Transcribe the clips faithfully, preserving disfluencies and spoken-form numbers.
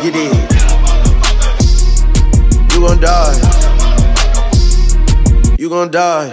You did. You gon' die. You gon' die.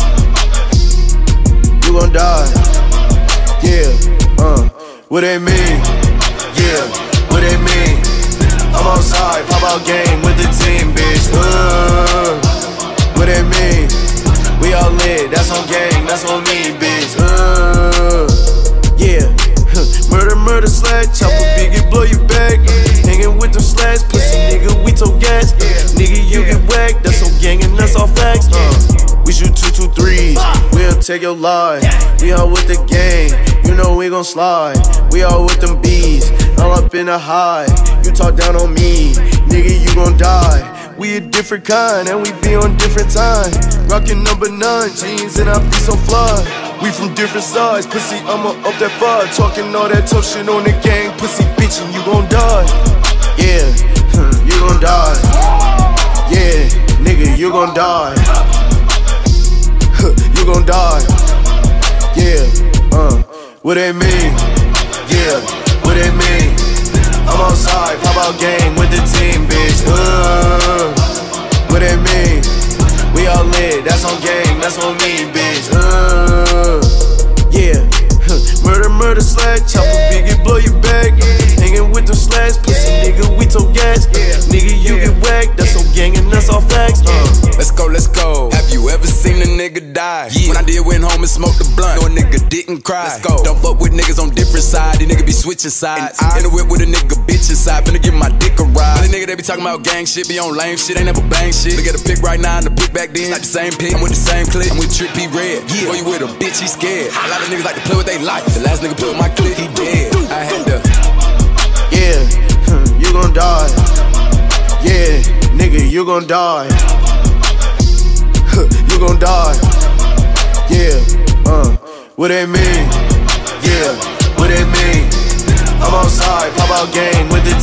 You gon' die. Yeah, uh, what they mean? Yeah, what they mean? I'm outside, pop out game with the team, bitch. Uh, what they mean? We all lit, that's on gang, that's on me, bitch. Uh, yeah, murder, murder, slash, chopper, biggie, blow you back. Hanging with them slash, pussy nigga, we told gas. Nigga, you get whacked, that's on gang and that's all facts. Uh, we shoot two, two, threes, we'll take your life. We all with the gang, you know we gon' slide. We all with them bees, all up in the high. You talk down on me, nigga, you gon' die. We a different kind, and we be on different time. Rockin' number nine jeans, and I be so fly. We from different sides, pussy, I'ma up that fire. Talking all that tough shit on the gang, pussy bitch, and you gon' die. Yeah, you gon' die. Yeah, nigga, you gon' die. You gon' die. Yeah, uh, what they mean? Yeah, what they mean? I'm outside, pop out game with the team, bitch. Uh, what they mean? We all lit, that's on gang, that's on me, bitch. Uh, yeah, murder, murder, slash, chopper, biggie, blow you back. Hanging with them slash, pussy nigga, we told gas. Nigga, you get whacked, that's on gang and that's all facts. Uh. Let's go, let's go. Have you ever seen a nigga die? Yeah. When I did, went home and smoked the blunt. No, a nigga didn't cry. Let's go. Don't fuck with niggas on different sides. These niggas be switching sides. I, in the whip with a nigga bitch inside. Finna give my dick a ride. The nigga they be talking about gang shit, be on lame shit, ain't never bang shit. Look at the pick right now and the pick back then. It's like the same pick. I'm with the same clip. I'm with Trick P Red. Yeah. Boy, you with a bitch, he scared. A lot of niggas like to play with they life. The last nigga put with my clip, he dead. I had to. Yeah, you gon' die. Yeah, nigga, you gon' die. You gon' die. Yeah, uh, what they mean? Yeah, what they mean? I'm outside, pop out game with the